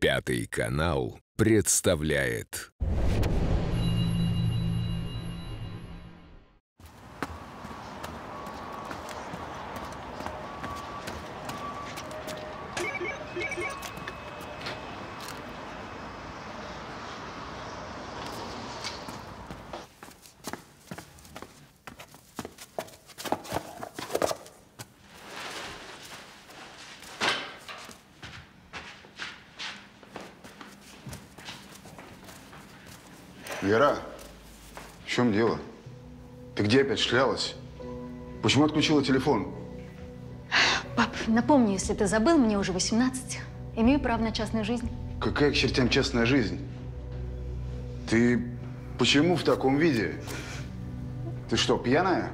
Пятый канал представляет. Вера, в чем дело? Ты где опять шлялась? Почему отключила телефон? Пап, напомни, если ты забыл, мне уже 18. Имею право на частную жизнь. Какая к чертям частная жизнь? Ты почему в таком виде? Ты что, пьяная?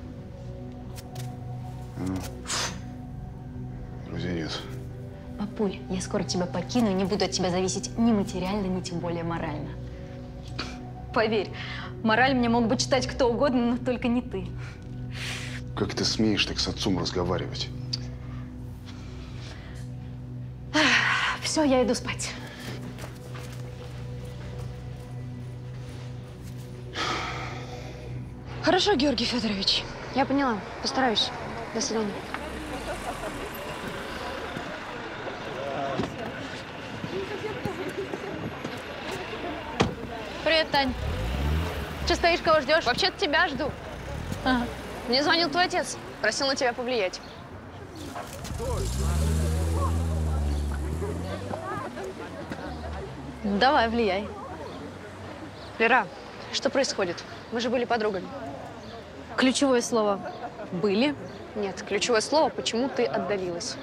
Вроде нет. Папуль, я скоро тебя покину и не буду от тебя зависеть ни материально, ни тем более морально. Поверь, мораль мне мог бы читать кто угодно, но только не ты. Как ты смеешь так с отцом разговаривать? Все, я иду спать. Хорошо, Георгий Федорович. Я поняла. Постараюсь. До свидания. Привет, Тань. Че стоишь, кого ждешь? Вообще-то тебя жду. Ага. Мне звонил твой отец. Просил на тебя повлиять. Ну, давай, влияй. Лера, что происходит? Мы же были подругами. Ключевое слово «были». Нет, ключевое слово, почему ты отдалилась.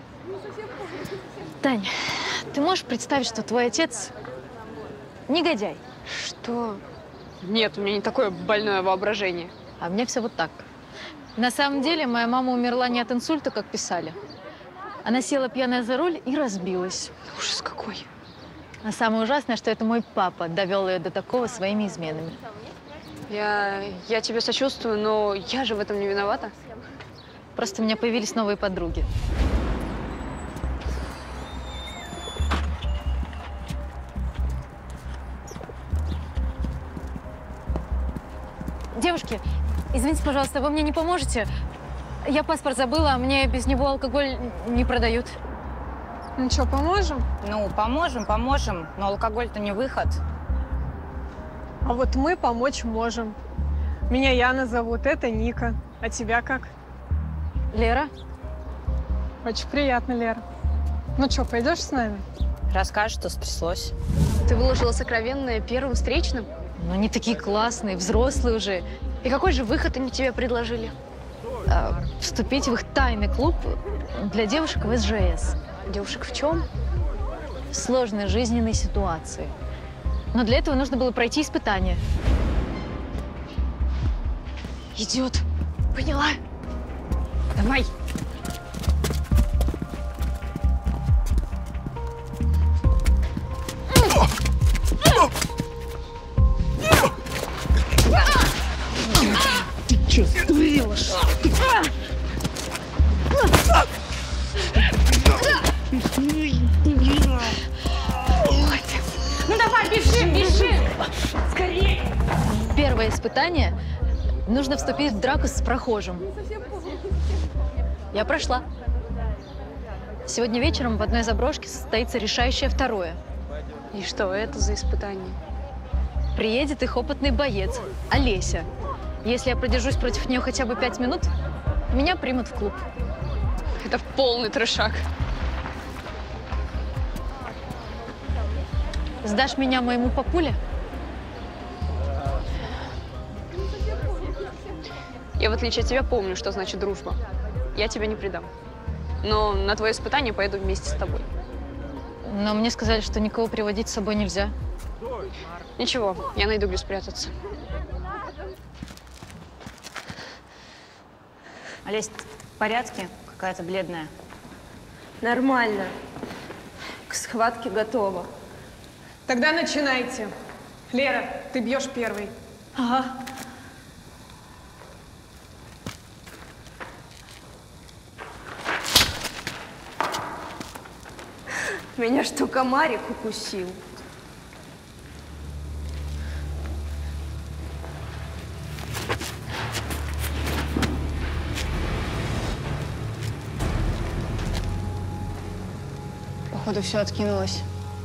Тань, ты можешь представить, что твой отец негодяй? Что? Нет, у меня не такое больное воображение. А у меня все вот так. На самом деле, моя мама умерла не от инсульта, как писали. Она села пьяная за руль и разбилась. Ужас какой. А самое ужасное, что это мой папа довел ее до такого своими изменами. Я тебе сочувствую, но я же в этом не виновата. Просто у меня появились новые подруги. Девушки, извините, пожалуйста, вы мне не поможете? Я паспорт забыла, а мне без него алкоголь не продают. Ну что, поможем? Ну, поможем, но алкоголь-то не выход. А вот мы помочь можем. Меня Яна зовут, это Ника. А тебя как? Лера? Очень приятно, Лера. Ну что, пойдешь с нами? Расскажешь, что стряслось. Ты выложила сокровенное первым встречным? Ну, они такие классные, взрослые уже. И какой же выход они тебе предложили? Вступить в их тайный клуб для девушек в СЖС. Девушек в чем? В сложной жизненной ситуации. Но для этого нужно было пройти испытание. Идет. Поняла. Давай. Ты что, сдурела, что ли? Ну давай, бежим! Скорее! Первое испытание – нужно вступить в драку с прохожим. Я прошла. Сегодня вечером в одной заброшке состоится решающее второе. И что это за испытание? Приедет их опытный боец – Олеся. Если я продержусь против нее хотя бы 5 минут, меня примут в клуб. Это полный трешак. Сдашь меня моему папуле? Я, в отличие от тебя, помню, что значит дружба. Я тебя не предам. Но на твое испытание поеду вместе с тобой. Но мне сказали, что никого приводить с собой нельзя. Ничего, я найду, где спрятаться. Олесь, в порядке? Какая-то бледная. Нормально. К схватке готова. Тогда начинайте. Лера, ты бьешь первый. Ага. Меня что, комарик укусил? Походу, все откинулось.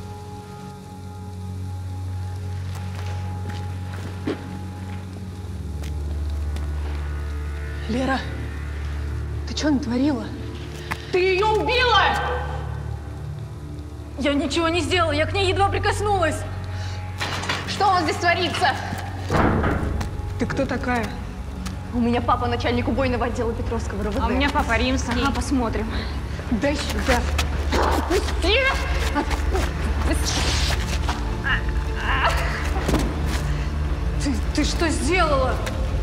Лера, ты что натворила? Ты ее убила! Я ничего не сделала, я к ней едва прикоснулась. Что у нас здесь творится? Ты кто такая? У меня папа начальник убойного отдела Петровского РВД. А у меня папа римский. Ага, посмотрим. Дай сюда. Ты что сделала?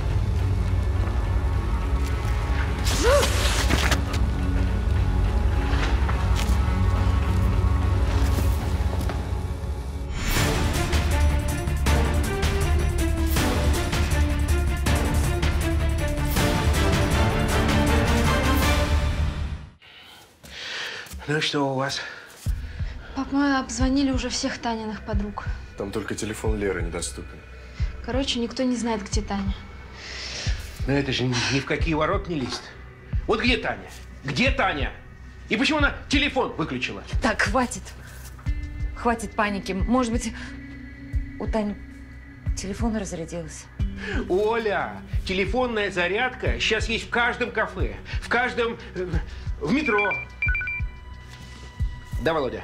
Ну и что у вас? Пап, мы обзвонили уже всех Таниных подруг. Там только телефон Леры недоступен. Короче, никто не знает, где Таня. Но это же ни в какие ворот не лезет. Вот где Таня? Где Таня? И почему она телефон выключила? Так, хватит. Хватит паники. Может быть, у Тани телефон разрядился. Оля, телефонная зарядка сейчас есть в каждом кафе, в каждом… в метро. Да, Володя?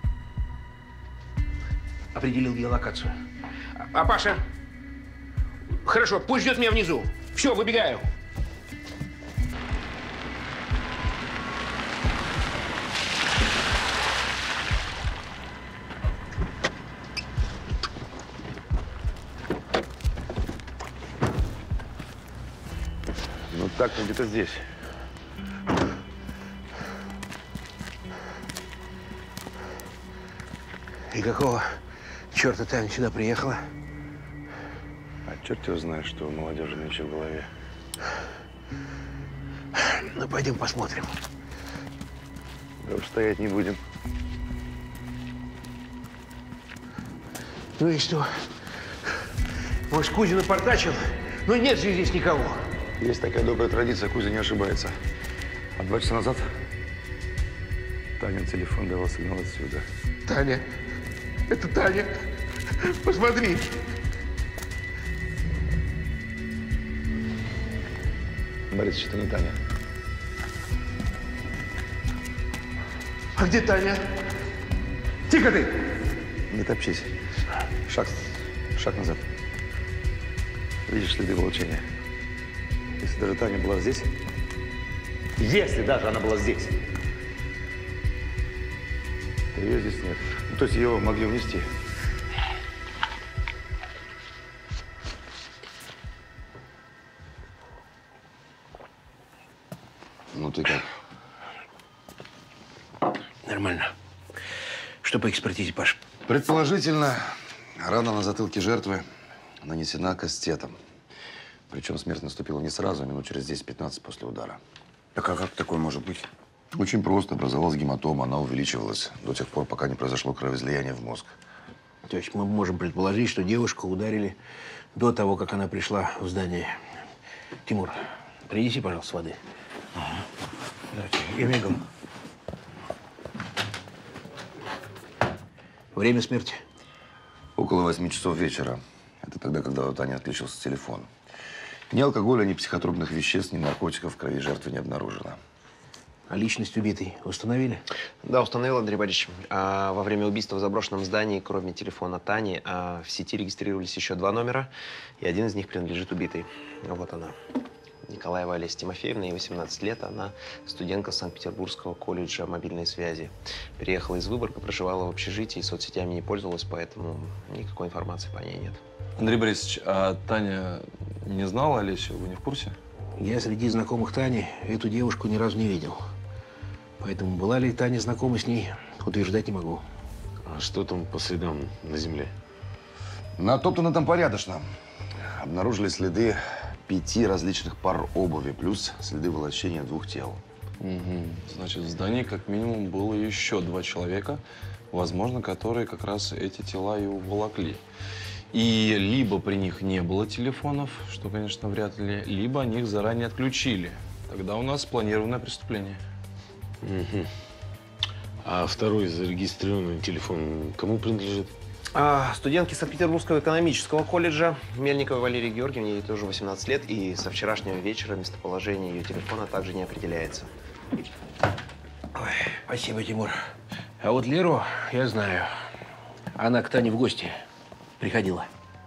Определил геолокацию. А Паша? Хорошо, пусть ждет меня внизу. Все, выбегаю. Ну так, где-то здесь. И какого черта Таня сюда приехала? А черт его знает, что у молодежи нынче в голове. Ну, пойдем посмотрим. Да уж стоять не будем. Ну и что? Может, Кузя напортачил? Ну нет же здесь никого. Есть такая добрая традиция, Кузя не ошибается. А 2 часа назад Танин телефон давал сигнал отсюда. Таня. Это Таня. Посмотри. Борис, это не Таня. А где Таня? Тихо ты! Не топчись. Шаг назад. Видишь следы волчения? Если даже Таня была здесь, если даже она была здесь, то ее здесь нет. Ну, то есть ее могли унести. Ну ты как? Нормально. Что по экспертизе, Паш? Предположительно, рана на затылке жертвы нанесена кастетом. Причем смерть наступила не сразу, а минут через 10-15 после удара. Так а как такое может быть? Очень просто. Образовалась гематома, она увеличивалась до тех пор, пока не произошло кровоизлияние в мозг. То есть мы можем предположить, что девушку ударили до того, как она пришла в здание. Тимур, принеси, пожалуйста, воды. Ага. Давайте, я мигом. Время смерти? Около 8 часов вечера. Это тогда, когда у Тани отключился телефон. Ни алкоголя, ни психотропных веществ, ни наркотиков в крови жертвы не обнаружено. А личность убитой установили? Да, установил, Андрей Борисович. Во время убийства в заброшенном здании, кроме телефона Тани, в сети регистрировались еще 2 номера, и один из них принадлежит убитой. Вот она. Николаева Олеся Тимофеевна, ей 18 лет. Она студентка Санкт-Петербургского колледжа мобильной связи. Переехала из Выборга, проживала в общежитии, соцсетями не пользовалась, поэтому никакой информации по ней нет. Андрей Борисович, а Таня не знала Олесю? Вы не в курсе? Я среди знакомых Тани эту девушку ни разу не видел. Поэтому была ли Таня знакома с ней, утверждать не могу. А что там по следам на земле? Натоптано там порядочно. Обнаружили следы 5 различных пар обуви, плюс следы волочения 2 тел. Угу. Значит, в здании как минимум было еще 2 человека, возможно, которые как раз эти тела и уволокли. И либо при них не было телефонов, что, конечно, вряд ли, либо они их заранее отключили. Тогда у нас спланированное преступление. Угу. А второй зарегистрированный телефон кому принадлежит? Студентке Санкт-Петербургского экономического колледжа Мельниковой Валерии Георгиевне, ей тоже 18 лет, и со вчерашнего вечера местоположение ее телефона также не определяется. Ой, спасибо, Тимур. А вот Леру я знаю. Она к Тане в гости приходила.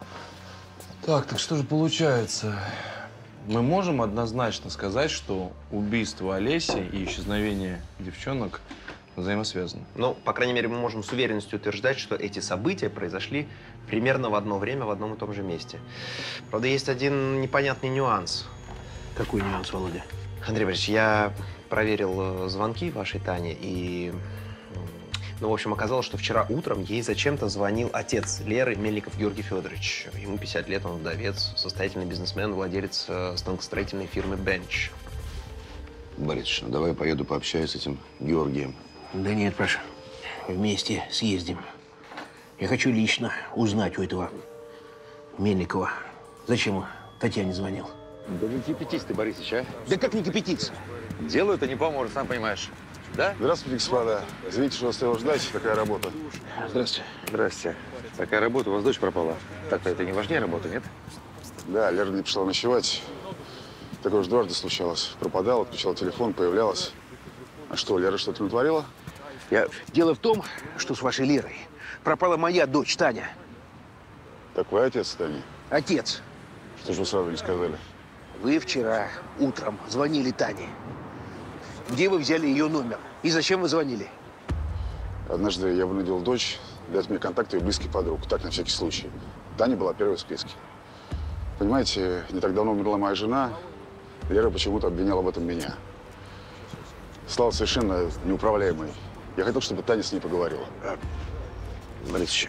Так что же получается? Мы можем однозначно сказать, что убийство Олеси и исчезновение девчонок взаимосвязаны. Ну, по крайней мере, мы можем с уверенностью утверждать, что эти события произошли примерно в одно время в одном и том же месте. Правда, есть один непонятный нюанс. Какой нюанс, Володя? Андрей Борисович, я проверил звонки вашей Тане и… Ну, в общем, оказалось, что вчера утром ей зачем-то звонил отец Леры, Мельников Георгий Федорович. Ему 50 лет, он вдовец, состоятельный бизнесмен, владелец станкостроительной фирмы «Бенч». Борисович, ну давай я поеду пообщаюсь с этим Георгием. Да нет, Паша, вместе съездим. Я хочу лично узнать у этого Мельникова, зачем он Татьяне звонил. Да не кипятись ты, Борисович, а? Да как не кипятиться? Делу это не поможет, сам понимаешь. Да? Здравствуйте, господа. Извините, что заставил ждать. Такая работа. Здравствуйте. Здрасте. Такая работа, у вас дочь пропала. Так-то это не важнее работа, нет? Да, Лера не пришла ночевать. Такое уж дважды случалось. Пропадала, отключала телефон, появлялась. А что, Лера что-то натворила? Дело в том, что с вашей Лерой пропала моя дочь Таня. Так вы отец Тани? Отец. Что же вы сразу не сказали? Вы вчера утром звонили Тане. Где вы взяли ее номер? И зачем вы звонили? Однажды я вынудил дочь дать мне контакты ее близких подруг. Так, на всякий случай. Таня была первой в списке. Понимаете, не так давно умерла моя жена. Лера почему-то обвиняла в этом меня. Стала совершенно неуправляемой. Я хотел, чтобы Таня с ней поговорила. Борисович,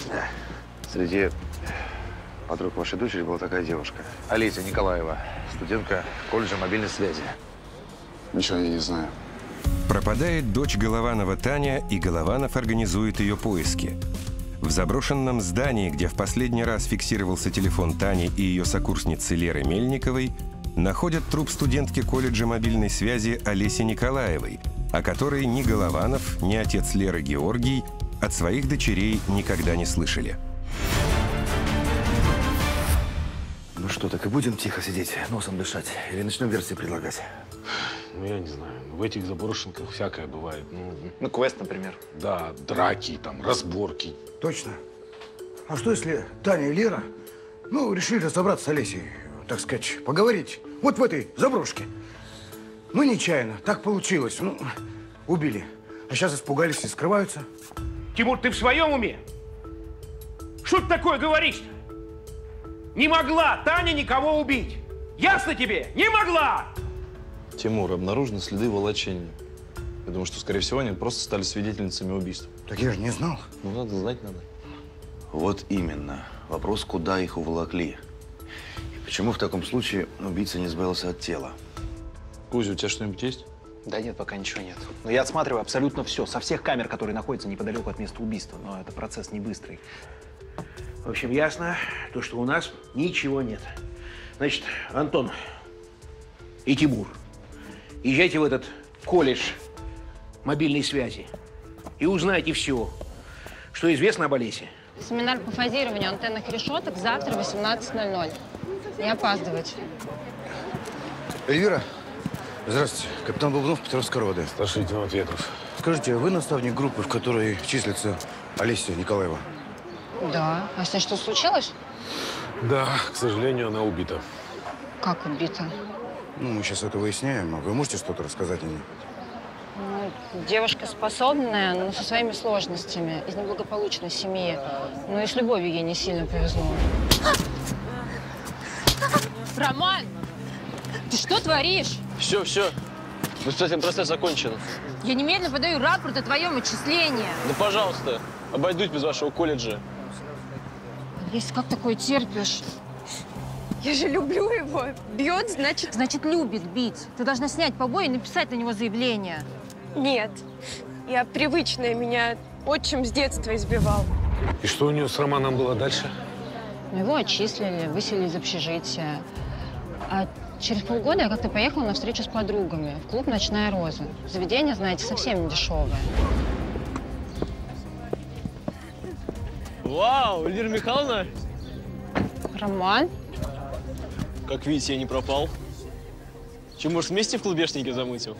среди подруг вашей дочери была такая девушка. Олеся Николаева, студентка колледжа мобильной связи. Ничего я не знаю. Пропадает дочь Голованова Таня, и Голованов организует ее поиски. В заброшенном здании, где в последний раз фиксировался телефон Тани и ее сокурсницы Леры Мельниковой, находят труп студентки колледжа мобильной связи Олеси Николаевой, о которой ни Голованов, ни отец Леры Георгий от своих дочерей никогда не слышали. Ну что, так и будем тихо сидеть, носом дышать? Или начнем версии предлагать? Ну, я не знаю. В этих заброшенках всякое бывает. Ну, квест, например. Да, драки, там, разборки. Точно. А что, если Таня и Лера, решили разобраться с Олесей, так сказать, поговорить вот в этой заброшке? Нечаянно, так получилось. Убили. А сейчас испугались и скрываются. Тимур, ты в своем уме? Что ты такое говоришь-то? Не могла Таня никого убить. Ясно тебе? Не могла! Тимур, обнаружены следы волочения. Я думаю, что, скорее всего, они просто стали свидетельницами убийства. Так я же не знал. Надо знать надо. Вот именно. Вопрос, куда их уволокли. И почему в таком случае убийца не избавился от тела? Кузя, у тебя что-нибудь есть? Да нет, пока ничего нет. Но я отсматриваю абсолютно все, со всех камер, которые находятся неподалеку от места убийства. Но это процесс не быстрый. В общем, ясно, что у нас ничего нет. Значит, Антон и Тимур, езжайте в этот колледж мобильной связи и узнайте все, что известно об Олесе. Семинар по фазированию антенных решеток завтра в 18:00. Не опаздывайте. Эльвира, здравствуйте. Капитан Бубнов, Петровская РОВД. Старший лейтенант Ветров. Скажите, вы наставник группы, в которой числится Олеся Николаева? Да. А с ней что случилось? Да, к сожалению, она убита. Как убита? Мы сейчас это выясняем. Вы можете что-то рассказать о ней? Девушка способная, но со своими сложностями. Из неблагополучной семьи. И с любовью ей не сильно повезло. Роман! Ты что творишь? Все. Воспитательный процесс закончен. Я немедленно подаю рапорт о твоем отчислении. Да, пожалуйста, обойдусь без вашего колледжа. Олесь, как такое терпишь? Я же люблю его. Бьет, значит… Значит, любит бить. Ты должна снять побои и написать на него заявление. Нет. Я привычная, меня отчим с детства избивал. И что у нее с Романом было дальше? Его отчислили, выселили из общежития. А через полгода я как-то поехала на встречу с подругами в клуб «Ночная роза». Заведение, знаете, совсем не дешевое. Вау, Эльвира Михайловна! Роман? Как видите, я не пропал. Че, может, вместе в клубешнике замутим?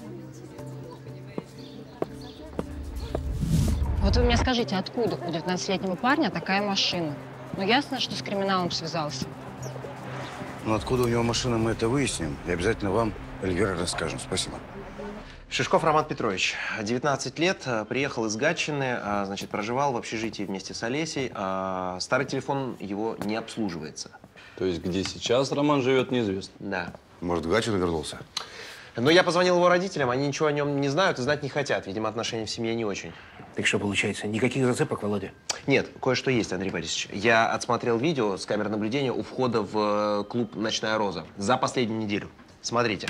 Вот вы мне скажите, откуда у 19-летнего парня такая машина? Ну, ясно, что с криминалом связался. Ну, откуда у него машина, мы это выясним. И обязательно вам, Эльвира, расскажем. Спасибо. Шишков Роман Петрович, 19 лет, приехал из Гатчины, значит, проживал в общежитии вместе с Олесей. Старый телефон его не обслуживается. То есть где сейчас Роман живет, неизвестно? Да. Может, в Гатчину вернулся? Но я позвонил его родителям, они ничего о нем не знают и знать не хотят. Видимо, отношения в семье не очень. Так что получается, никаких зацепок, Володя? Нет, кое-что есть, Андрей Борисович. Я отсмотрел видео с камер наблюдения у входа в клуб «Ночная роза» за последнюю неделю. Смотрите.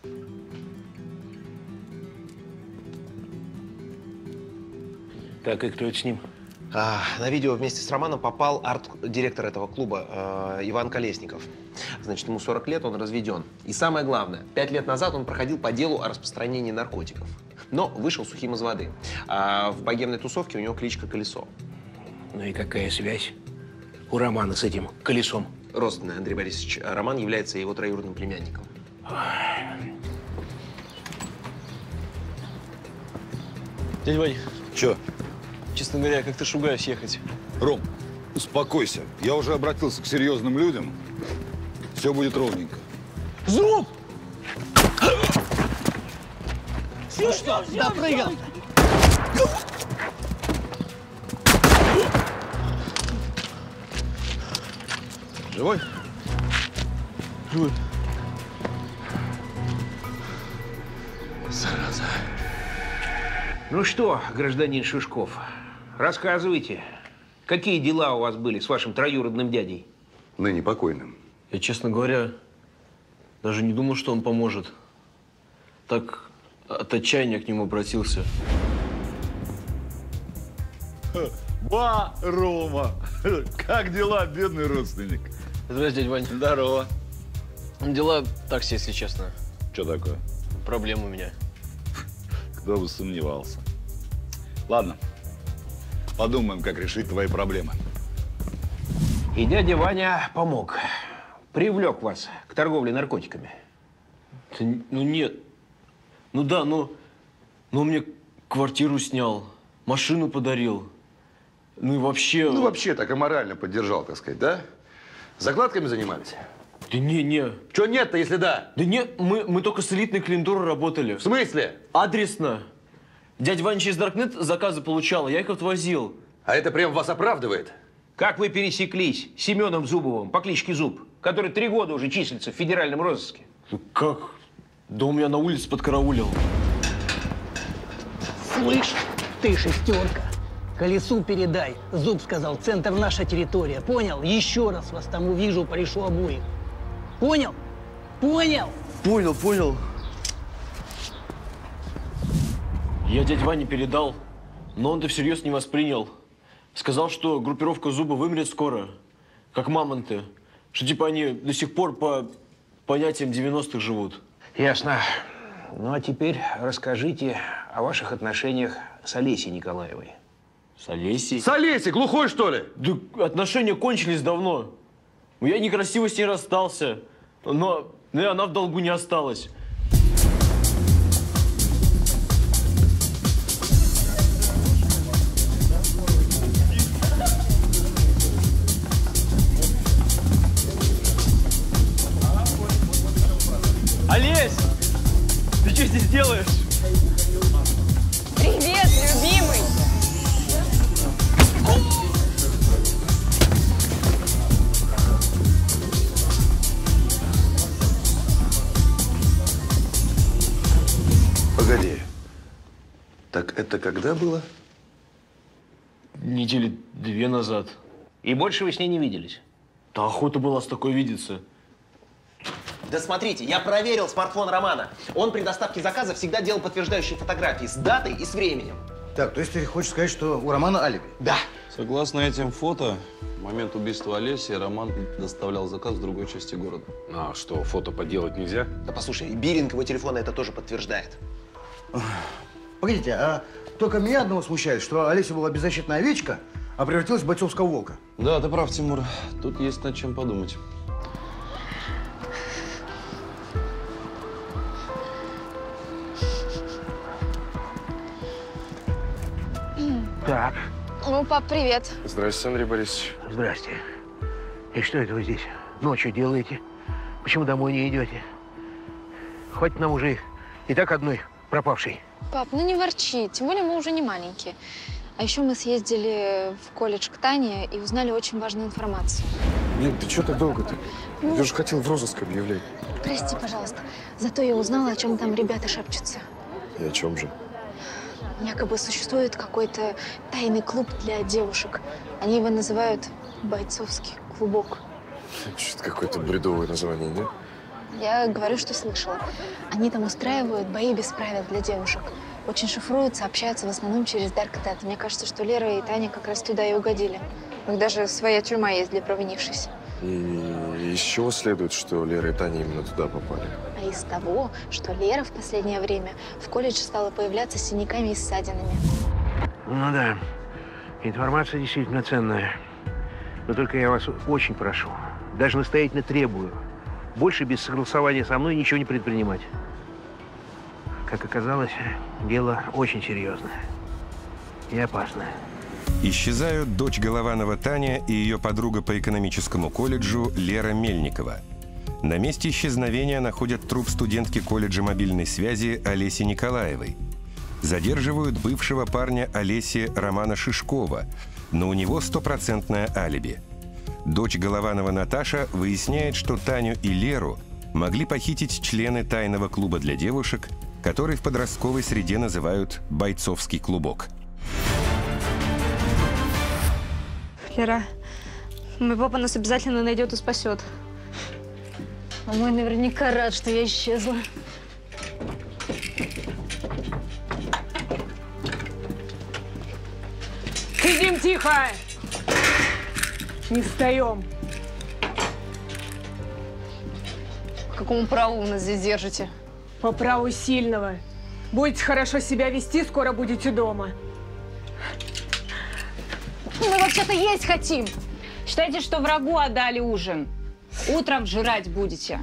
Так, и кто это с ним? На видео вместе с Романом попал арт-директор этого клуба Иван Колесников. Значит, ему 40 лет, он разведен. И самое главное, 5 лет назад он проходил по делу о распространении наркотиков. Но вышел сухим из воды. А в богемной тусовке у него кличка Колесо. Ну и какая связь у Романа с этим Колесом? Родственный, Андрей Борисович. Роман является его троюродным племянником. Дядя Вань. Чё? Честно говоря, как-то шугаюсь ехать. Ром, успокойся. Я уже обратился к серьезным людям. Все будет ровненько. Зуб! Ну что, допрыгал? Живой? Живой. Зараза. Ну что, гражданин Шишков, рассказывайте, какие дела у вас были с вашим троюродным дядей? Ныне покойным. Я, честно говоря, даже не думал, что он поможет. Так от отчаяния к нему обратился. Ба, Рома! Как дела, бедный родственник? Здравствуйте, дядя Вань. Здорово. Дела так себе, если честно. Что такое? Проблема у меня. Кто бы сомневался. Ладно, подумаем, как решить твои проблемы. И дядя Ваня помог, привлек вас к торговле наркотиками. Ну нет. Ну да, но он мне квартиру снял, машину подарил. Ну и вообще… Ну вообще так и морально поддержал, так сказать, да? Закладками занимались? Да не. Чего нет-то, если да? Да нет, мы только с элитной клиентурой работали. В смысле? Адресно. Дядя Ваня через Даркнет заказы получал, я их отвозил. А это прям вас оправдывает? Как вы пересеклись с Семеном Зубовым по кличке Зуб, который 3 года уже числится в федеральном розыске? Ну как? Да он меня на улице подкараулил. Слышь, ты шестерка. Колесу передай. Зуб сказал, центр наша территория. Понял? Еще раз вас там увижу, порешу обоих. Понял? Понял? Понял. Я дядь Ване передал, но он-то всерьез не воспринял. Сказал, что группировка Зуба вымрет скоро, как мамонты. Что типа они до сих пор по понятиям 90-х живут. Ясно. Ну а теперь расскажите о ваших отношениях с Олесей Николаевой. С Олесей? С Олесей, глухой что ли? Да отношения кончились давно. Я некрасиво с ней расстался, но и она в долгу не осталась. Олесь! Ты что здесь делаешь? Привет, любимый! Погоди. Так это когда было? Недели 2 назад. И больше вы с ней не виделись? Да охота была с такой видеться. Да смотрите, я проверил смартфон Романа. Он при доставке заказа всегда делал подтверждающие фотографии с датой и с временем. Так, то есть ты хочешь сказать, что у Романа алиби? Да. Согласно этим фото, в момент убийства Олеси Роман доставлял заказ в другой части города. А что, фото подделать нельзя? Да послушай, биллинг его телефона это тоже подтверждает. Погодите, а только меня одного смущает, что Олеся была беззащитная овечка, а превратилась в бойцовского волка. Да, ты прав, Тимур. Тут есть над чем подумать. Так. Ну, пап, привет. Здравствуйте, Андрей Борисович. Здрасте. И что это вы здесь ночью делаете? Почему домой не идете? Хватит нам уже и так одной пропавшей. Пап, ну не ворчи, тем более мы уже не маленькие. А еще мы съездили в колледж к Тане и узнали очень важную информацию. Нет, ты что так долго-то? Я же хотел в розыск объявлять. Прости, пожалуйста. Зато я узнала, о чем там ребята шепчутся. И о чем же? Якобы существует какой-то тайный клуб для девушек. Они его называют «Бойцовский клубок». Что-то какое-то бредовое название, да? Я говорю, что слышала. Они там устраивают бои без правил для девушек. Очень шифруются, общаются в основном через Даркнет. Мне кажется, что Лера и Таня как раз туда и угодили. У них даже своя тюрьма есть для провинившихся. И из чего следует, что Лера и Таня именно туда попали? А из того, что Лера в последнее время в колледж стала появляться с синяками и ссадинами. Ну да, информация действительно ценная. Но только я вас очень прошу, даже настоятельно требую, больше без согласования со мной ничего не предпринимать. Как оказалось, дело очень серьезное и опасное. Исчезают дочь Голованова Таня и ее подруга по экономическому колледжу Лера Мельникова. На месте исчезновения находят труп студентки колледжа мобильной связи Олеси Николаевой. Задерживают бывшего парня Олеси Романа Шишкова, но у него стопроцентное алиби. Дочь Голованова Наташа выясняет, что Таню и Леру могли похитить члены тайного клуба для девушек, который в подростковой среде называют «бойцовский клубок». Лера, мой папа нас обязательно найдет и спасет. А мой наверняка рад, что я исчезла. Сидим тихо! Не встаем. По какому праву вы нас здесь держите? По праву сильного. Будете хорошо себя вести, скоро будете дома. Мы вообще-то есть хотим. Считайте, что врагу отдали ужин. Утром жрать будете.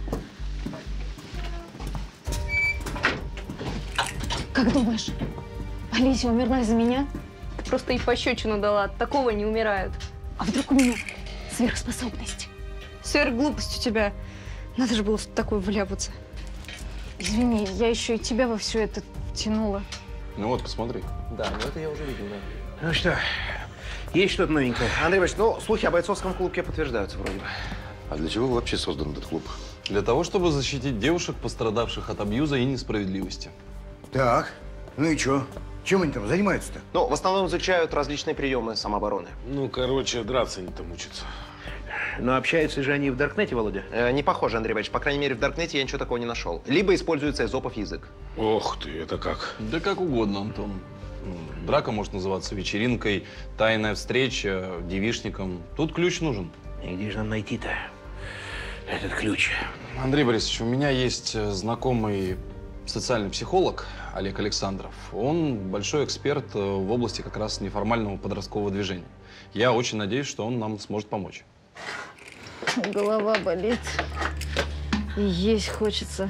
Как думаешь, Олеся умерла из-за меня? Ты просто ей пощечину дала, от такого не умирают. А вдруг у меня сверхспособность? Сверхглупость у тебя. Надо же было в такое вляпаться. Извини, я еще и тебя во все это тянула. Ну вот, посмотри. Да, ну это я уже видел, да. Ну что, есть что-то новенькое? Андрей Иванович, ну, слухи о бойцовском клубке подтверждаются вроде бы. А для чего вообще создан этот клуб? Для того, чтобы защитить девушек, пострадавших от абьюза и несправедливости. Так, ну и что? Чем они там занимаются-то? Ну, в основном изучают различные приемы самообороны. Ну, короче, драться они там учатся. Но общаются же они в Даркнете, Володя? Не похоже, Андрей Иванович. По крайней мере, в Даркнете я ничего такого не нашел. Либо используется эзопов язык. Ох ты, это как? Да как угодно, Антон. Драка может называться вечеринкой, тайная встреча, девичником. Тут ключ нужен. И где же нам найти-то этот ключ? Андрей Борисович, у меня есть знакомый социальный психолог Олег Александров. Он большой эксперт в области как раз неформального подросткового движения. Я очень надеюсь, что он нам сможет помочь. Голова болит. И есть хочется.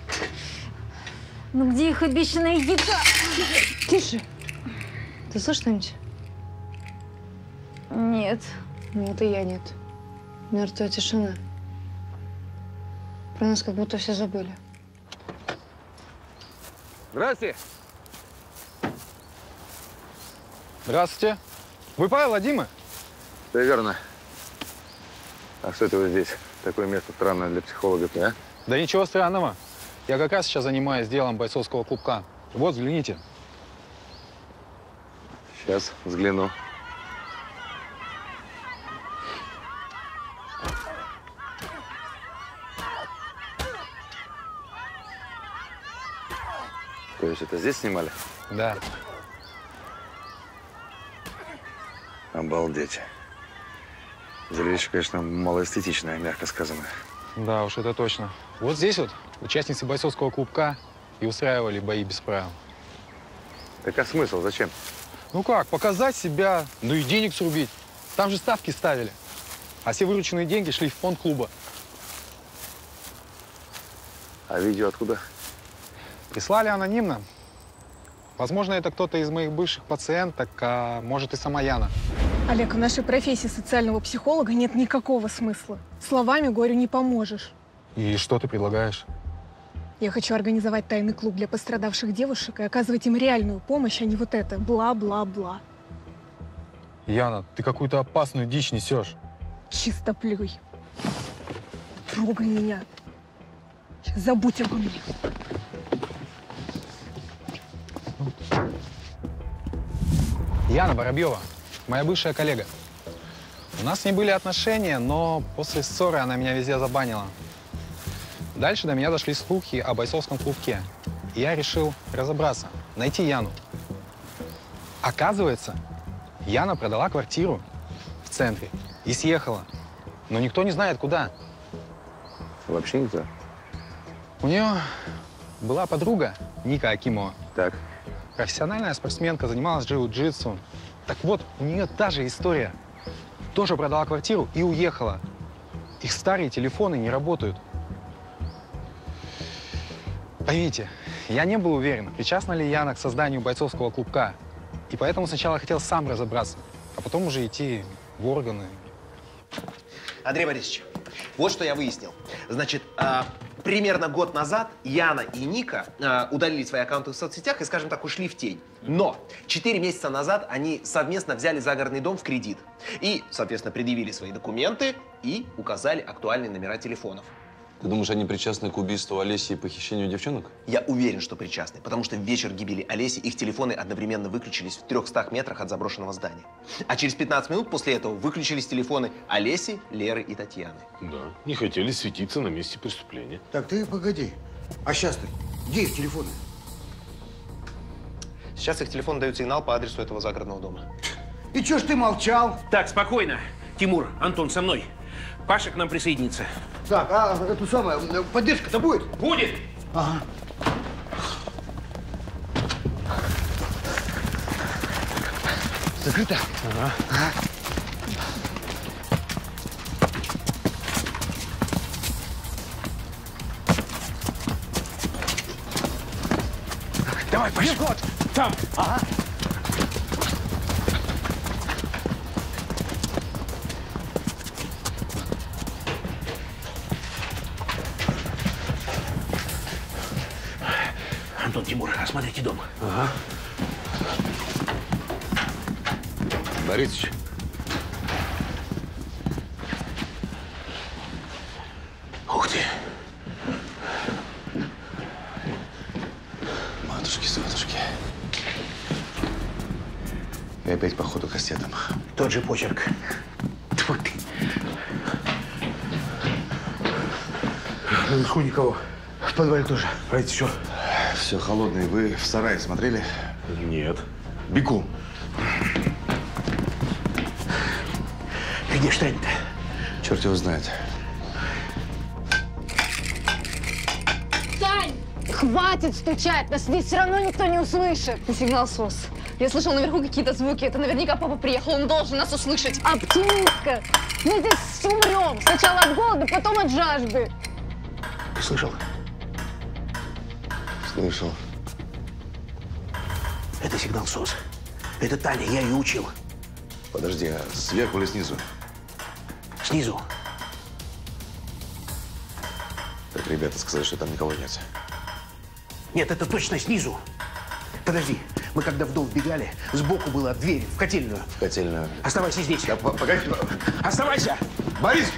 Ну где их обещанная еда? Тише. Ты слышишь что-нибудь? Нет. Ну, это я нет. Мертвая тишина. Про нас как будто все забыли. Здравствуйте. Здравствуйте. Вы Павел, а Дима? Да, верно. А что это вы здесь? Такое место странное для психологов, а? Да ничего странного. Я как раз сейчас занимаюсь делом бойцовского клубка. Вот, взгляните. Сейчас взгляну. есть это здесь снимали? Да. Обалдеть. Зрелище, конечно, малоэстетичное, мягко сказано. Да уж, это точно. Вот здесь вот участницы бойцовского клубка и устраивали бои без правил. Так а смысл? Зачем? Ну как, показать себя, ну и денег срубить. Там же ставки ставили. А все вырученные деньги шли в фонд клуба. А видео откуда? Прислали анонимно. Возможно, это кто-то из моих бывших пациенток, а может и сама Яна. Олег, в нашей профессии социального психолога нет никакого смысла. Словами горю не поможешь. И что ты предлагаешь? Я хочу организовать тайный клуб для пострадавших девушек и оказывать им реальную помощь, а не вот это бла-бла-бла. Яна, ты какую-то опасную дичь несешь. Чисто плюй. Трогай меня. Сейчас забудь обо мне. Яна Воробьева, моя бывшая коллега. У нас с ней были отношения, но после ссоры она меня везде забанила. Дальше до меня дошли слухи о бойцовском клубке. И я решил разобраться, найти Яну. Оказывается, Яна продала квартиру в центре и съехала. Но никто не знает, куда. Вообще никто? У нее была подруга Ника Акимова. Так. Профессиональная спортсменка, занималась джиу-джитсу. Так вот, у нее та же история. Тоже продала квартиру и уехала. Их старые телефоны не работают. Поймите, я не был уверен, причастна ли Яна к созданию бойцовского клубка. И поэтому сначала хотел сам разобраться, а потом уже идти в органы. Андрей Борисович, вот что я выяснил. Значит, примерно год назад Яна и Ника удалили свои аккаунты в соцсетях и, скажем так, ушли в тень. Но 4 месяца назад они совместно взяли загородный дом в кредит. И, соответственно, предъявили свои документы и указали актуальные номера телефонов. Ты думаешь, они причастны к убийству Олеси и похищению девчонок? Я уверен, что причастны, потому что в вечер гибели Олеси их телефоны одновременно выключились в 300 метрах от заброшенного здания. А через 15 минут после этого выключились телефоны Олеси, Леры и Татьяны. Да, не хотели светиться на месте преступления. Так, ты погоди. А сейчас-то где их телефоны? Сейчас их телефон дают сигнал по адресу этого загородного дома. И чё ж ты молчал? Так, спокойно. Тимур, Антон, со мной. Паша к нам присоединится. Так, а эту самую поддержка-то будет? Будет! Ага. Закрыто? Ага. Давай, Паша. Вот. Там. Ага. Антон, Тимур, осмотрите дом. Ага. Борисович. Ух ты. Матушки-сватушки. И опять по ходу кассетам. Тот же почерк. Тьфу ты. Наверху никого. В подвале тоже. А это что? Все холодное. Вы в сарае смотрели? Нет. Бегу. Где штань-то? Черт его знает. Тань! Хватит стучать! Нас ведь все равно никто не услышит. Это сигнал СОС. Я слышал наверху какие-то звуки. Это наверняка папа приехал. Он должен нас услышать. Оптимистка! Мы здесь умрем. Сначала от голода, потом от жажды. Ты слышал? Слышал. Это сигнал СОС. Это Таня, я ее учил. Подожди, а сверху или снизу? Снизу. Так ребята сказали, что там никого нет. Нет, это точно снизу. Подожди, мы когда в дом вбегали, сбоку была дверь в котельную. В котельную. Оставайся здесь. Да, погоди. Оставайся! Борис!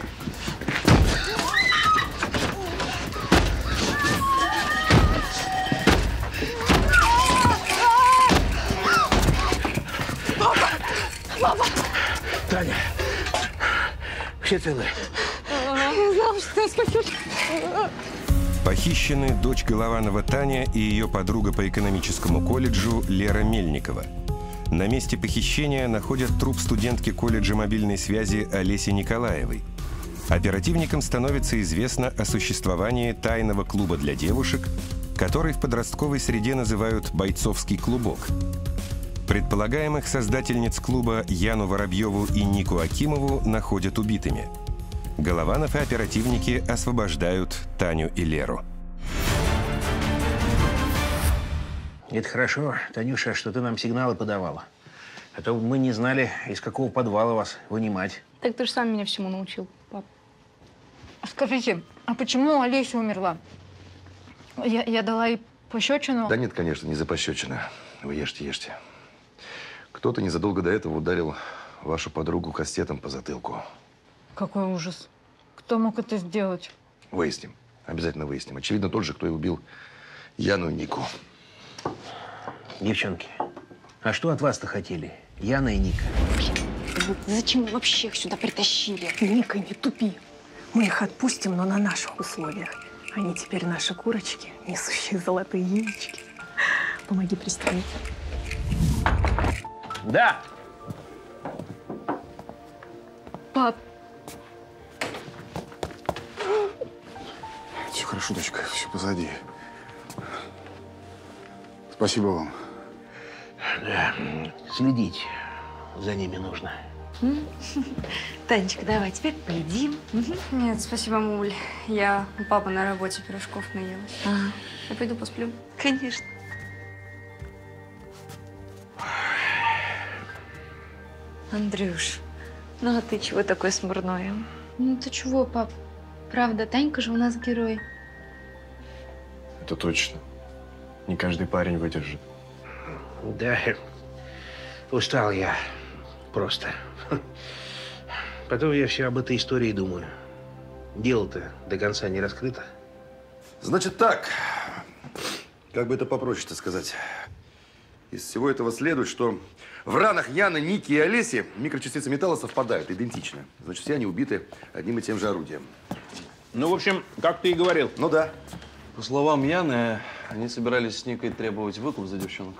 Папа! Таня, все целы? Я знала, что ты спасешь. Похищены дочь Голованова Таня и ее подруга по экономическому колледжу Лера Мельникова. На месте похищения находят труп студентки колледжа мобильной связи Олеси Николаевой. Оперативникам становится известно о существовании тайного клуба для девушек, который в подростковой среде называют «бойцовский клубок». Предполагаемых создательниц клуба Яну Воробьеву и Нику Акимову находят убитыми. Голованов и оперативники освобождают Таню и Леру. Это хорошо, Танюша, что ты нам сигналы подавала. А то мы не знали, из какого подвала вас вынимать. Так ты же сам меня всему научил, пап. Скажите, а почему Олеся умерла? Я дала ей пощечину. Да нет, конечно, не за пощечину. Вы ешьте, ешьте. Кто-то незадолго до этого ударил вашу подругу кастетом по затылку. Какой ужас. Кто мог это сделать? Выясним. Обязательно выясним. Очевидно, тот же, кто и убил Яну и Нику. Девчонки, а что от вас-то хотели? Яна и Ника. Зачем вы вообще их сюда притащили? Ника, не тупи. Мы их отпустим, но на наших условиях. Они теперь наши курочки, несущие золотые яички. Помоги пристроить. Да. Пап. Все хорошо, дочка, все позади. Спасибо вам. Да, следить за ними нужно. Танечка, давай теперь поедим. Нет, спасибо, мамуль. Я у папы на работе пирожков наелась. Ага. Я пойду посплю. Конечно. Андрюш, ну а ты чего такой смурной? Ну ты чего, пап? Правда, Танька же у нас герой. Это точно. Не каждый парень выдержит. Да, устал я просто. Потом я все об этой истории думаю. Дело-то до конца не раскрыто. Значит так, как бы это попроще-то сказать. Из всего этого следует, что в ранах Яны, Ники и Олеси микрочастицы металла совпадают, идентично. Значит, все они убиты одним и тем же орудием. Ну, в общем, как ты и говорил. Ну да. По словам Яны, они собирались с Никой требовать выкуп за девчонок.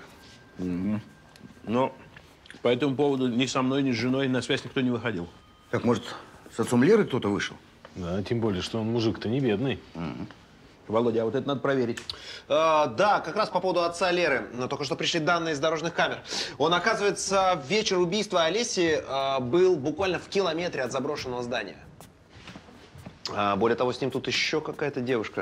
Но по этому поводу ни со мной, ни с женой на связь никто не выходил. Так, может, с отцом Леры кто-то вышел? Да, тем более, что он мужик-то не бедный. Володя, а вот это надо проверить. Да, как раз по поводу отца Леры. Но только что пришли данные из дорожных камер. Он, оказывается, в вечер убийства Олеси был буквально в километре от заброшенного здания. Более того, с ним тут еще какая-то девушка.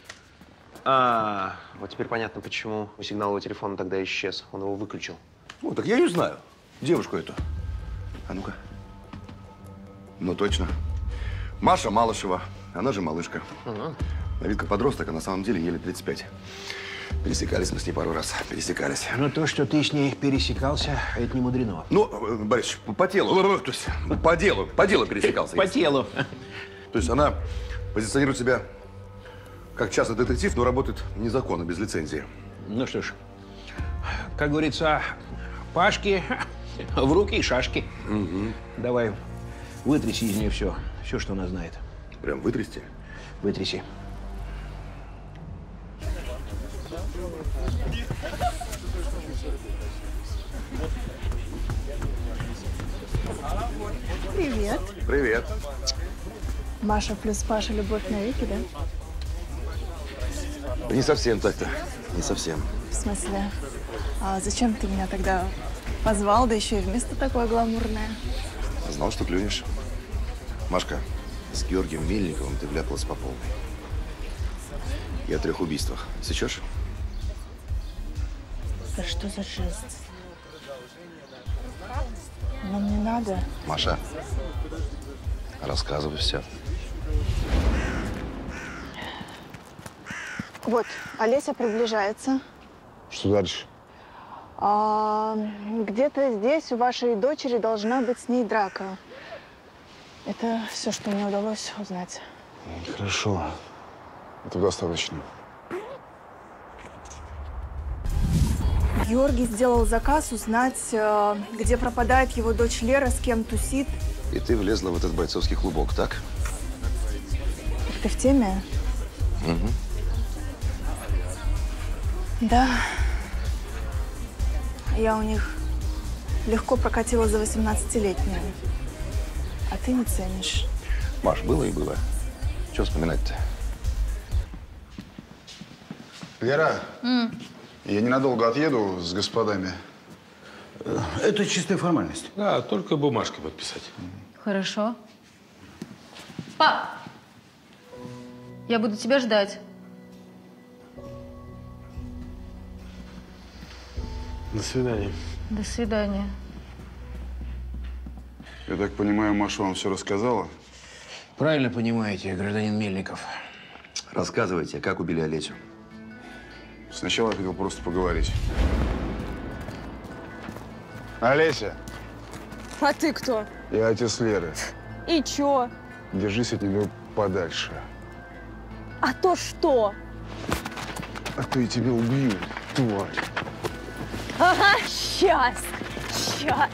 Вот теперь понятно, почему у сигналового телефона тогда исчез. Он его выключил. Ну, так я ее знаю. Девушку эту. А ну-ка. Ну, точно. Маша Малышева. Она же малышка. На вид как подросток, а на самом деле еле 35. Пересекались мы с ней пару раз. Пересекались. Но то, что ты с ней пересекался, это не мудрено. Ну, Борис, по делу. То есть, по делу пересекался. По телу. То есть она позиционирует себя как частный детектив, но работает незаконно, без лицензии. Ну что ж, как говорится, Пашки в руки и шашки. Давай, вытряси из нее все, что она знает. Прям вытрясти? Вытряси. Привет. Привет. Маша плюс Паша, любовь навеки, да? Не совсем так-то. Не совсем. В смысле? А зачем ты меня тогда позвал, да еще и вместо такое гламурное? Знал, что клюнешь. Машка, с Георгием Мельниковым ты вляпалась по полной. И о 3 убийствах. Сечешь? Да что за жесть? Нам не надо. Маша, рассказывай все. Вот, Олеся приближается. Что дальше? Где-то здесь у вашей дочери должна быть с ней драка. Это все, что мне удалось узнать. Хорошо. Это достаточно. Георгий сделал заказ узнать, где пропадает его дочь Лера, с кем тусит. И ты влезла в этот бойцовский клубок, так? Ты в теме? Угу. Да. Я у них легко прокатила за 18-летнюю. А ты не ценишь. Маш, было и было. Что вспоминать-то? Лера, я ненадолго отъеду с господами. Это чистая формальность. Да, только бумажкой подписать. Хорошо. Пап! Я буду тебя ждать. До свидания. До свидания. Я так понимаю, Маша вам все рассказала? Правильно понимаете, гражданин Мельников. Рассказывайте, как убили Олесю. Сначала я хотел просто поговорить. Олеся, А ты кто? я отец Леры. И чё? Держись от нее подальше. А то что? А то я тебя убью, тварь. Ага, сейчас. Сейчас.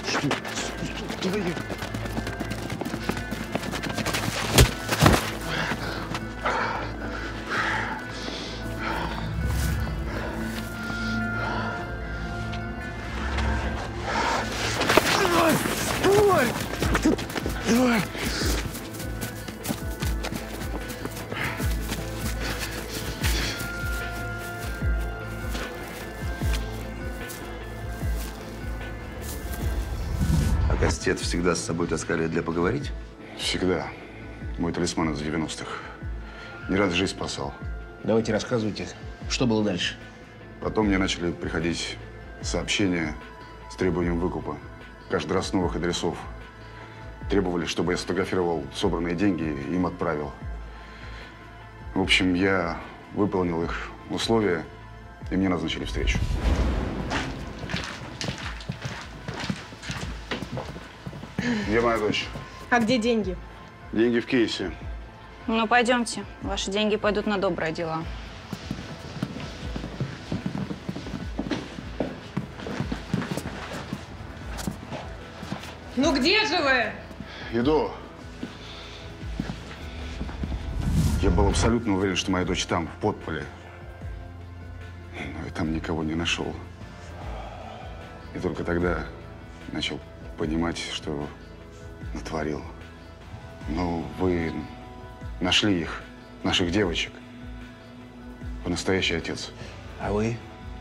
А кастет всегда с собой таскали для поговорить? Всегда. Мой талисман из 90-х. Не раз жизнь спасал. Давайте рассказывайте, что было дальше. Потом мне начали приходить сообщения с требованием выкупа. Каждый раз с новых адресов. Требовали, чтобы я сфотографировал собранные деньги и им отправил. В общем, я выполнил их условия, и мне назначили встречу. Где моя дочь? А где деньги? Деньги в кейсе. Ну, пойдемте. Ваши деньги пойдут на добрые дела. Ну где же вы? Иду. Я был абсолютно уверен, что моя дочь там, в подполе. Но я там никого не нашел. И только тогда начал понимать, что натворил. Но вы нашли их, наших девочек. Вы настоящий отец. А вы?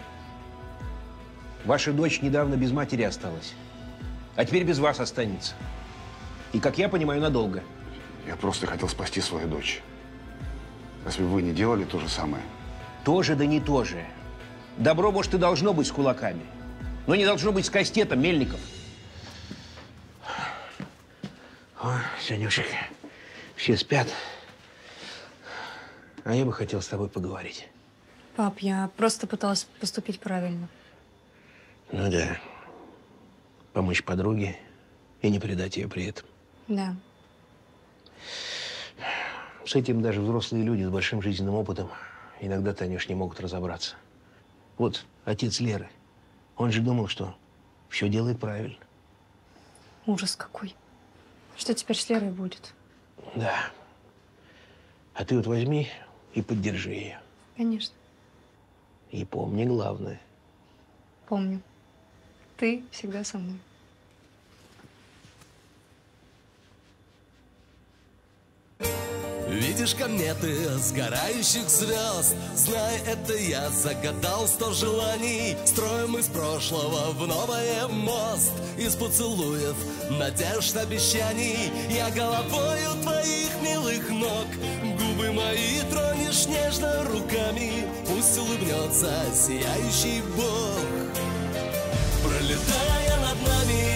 Ваша дочь недавно без матери осталась. А теперь без вас останется. И, как я понимаю, надолго. Я просто хотел спасти свою дочь. Разве вы не делали то же самое? Тоже да не то же. Добро, может, и должно быть с кулаками. Но не должно быть с кастетом, Мельников. О, Санюшек, все спят. А я бы хотел с тобой поговорить. Пап, я просто пыталась поступить правильно. Ну да. Помочь подруге и не предать ее при этом. Да. С этим даже взрослые люди с большим жизненным опытом иногда, Танюш, не могут разобраться. Вот отец Леры, он же думал, что все делает правильно. Ужас какой. Что теперь с Лерой будет? Да. А ты вот возьми и поддержи ее. Конечно. И помни главное. Помню. Ты всегда со мной. Видишь кометы сгорающих звезд? Знай, это я загадал 100 желаний. Строим из прошлого в новое мост. Из поцелуев, надежд, обещаний. Я головою твоих милых ног. Губы мои тронешь нежно руками. Пусть улыбнется сияющий Бог. Пролетая над нами,